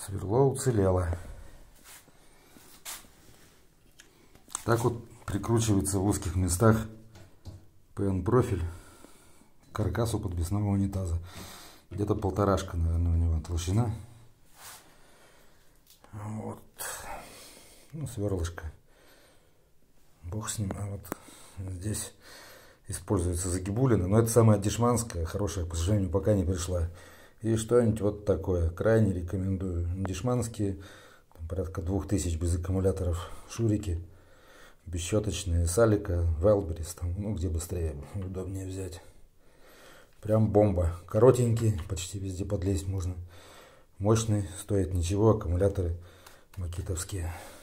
Сверло уцелело. Так вот прикручивается в узких местах ПН-профиль к каркасу подвесного унитаза. Где-то 1,5, наверное, у него толщина. Вот. Ну, сверлышко. Бог с ним. А вот здесь используется загибулина. Но это самая дешманская, хорошая, к сожалению, пока не пришла. И что-нибудь вот такое. Крайне рекомендую. Дешманские, там, порядка 2000 без аккумуляторов шурики. Бесщеточные, Салика, Вайлдберрис, там, ну, где быстрее, удобнее взять. Прям бомба. Коротенький, почти везде подлезть можно. Мощный, стоит ничего, аккумуляторы макитовские.